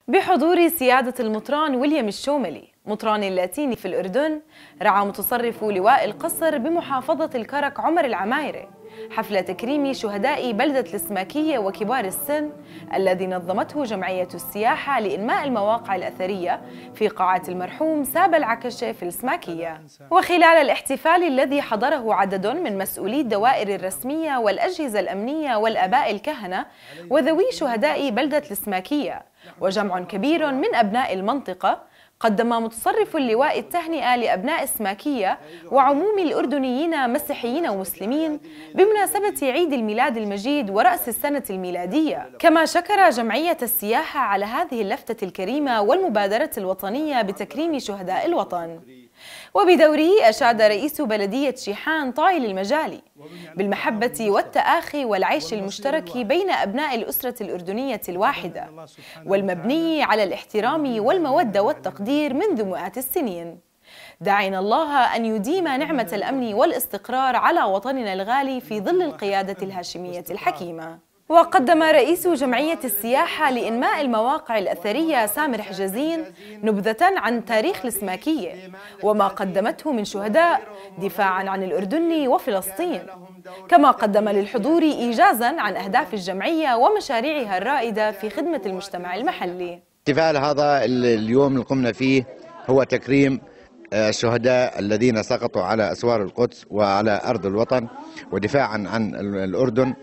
بحضور سيادة المطران ويليام الشوملي مطران اللاتيني في الأردن، رعى متصرف لواء القصر بمحافظة الكرك عمر العمايري حفل تكريم شهداء بلدة الإسماكية وكبار السن الذي نظمته جمعية السياحة لإنماء المواقع الأثرية في قاعة المرحوم ساب العكشة في الإسماكية. وخلال الاحتفال الذي حضره عدد من مسؤولي الدوائر الرسمية والأجهزة الأمنية والآباء الكهنة وذوي شهداء بلدة الإسماكية وجمع كبير من أبناء المنطقة، قدم متصرف اللواء التهنئة لأبناء إسماكية وعموم الأردنيين مسيحيين ومسلمين بمناسبة عيد الميلاد المجيد ورأس السنة الميلادية. كما شكر جمعية السياحة على هذه اللفتة الكريمة والمبادرة الوطنية بتكريم شهداء الوطن. وبدوره أشاد رئيس بلدية شيحان طايل المجالي بالمحبة والتآخي والعيش المشترك بين أبناء الأسرة الأردنية الواحدة والمبني على الاحترام والمودة والتقدير منذ مئات السنين، داعين الله أن يديم نعمة الأمن والاستقرار على وطننا الغالي في ظل القيادة الهاشمية الحكيمة. وقدم رئيس جمعية السياحة لإنماء المواقع الأثرية سامر حجازين نبذة عن تاريخ الإسماكية وما قدمته من شهداء دفاعاً عن الأردن وفلسطين، كما قدم للحضور إيجازاً عن أهداف الجمعية ومشاريعها الرائدة في خدمة المجتمع المحلي. احتفال هذا اليوم اللي قمنا فيه هو تكريم الشهداء الذين سقطوا على أسوار القدس وعلى أرض الوطن ودفاعاً عن الأردن.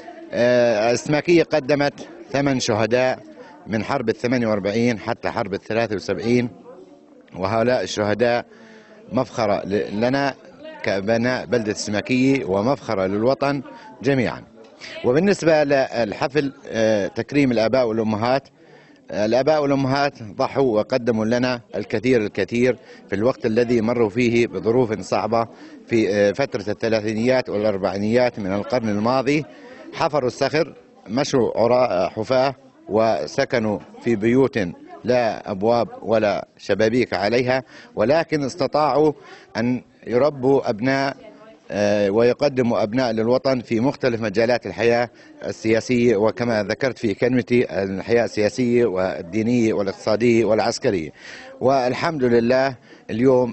الإسماكية قدمت 8 شهداء من حرب 48 حتى حرب 73، وهؤلاء الشهداء مفخرة لنا كأبناء بلدة الإسماكية ومفخرة للوطن جميعا. وبالنسبة للحفل تكريم الآباء والأمهات، الآباء والأمهات ضحوا وقدموا لنا الكثير في الوقت الذي مروا فيه بظروف صعبة في فترة الثلاثينيات والأربعينيات من القرن الماضي. حفروا الصخر، مشوا عراء حفاة، وسكنوا في بيوت لا أبواب ولا شبابيك عليها، ولكن استطاعوا أن يربوا أبناء ويقدموا أبناء للوطن في مختلف مجالات الحياة السياسية، وكما ذكرت في كلمتي الحياة السياسية والدينية والاقتصادية والعسكرية. والحمد لله اليوم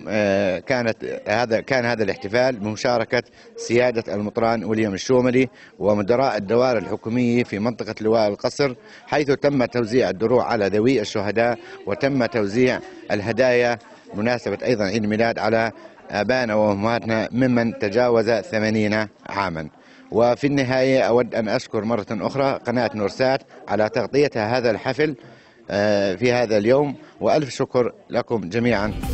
كان هذا الاحتفال بمشاركة سيادة المطران ويليام الشوملي ومدراء الدوائر الحكومية في منطقة لواء القصر، حيث تم توزيع الدروع على ذوي الشهداء وتم توزيع الهدايا مناسبة أيضا عيد الميلاد على آبائنا وأمهاتنا ممن تجاوز 80 عاما. وفي النهاية أود أن أشكر مرة أخرى قناة نورسات على تغطيتها هذا الحفل في هذا اليوم، وألف شكر لكم جميعا.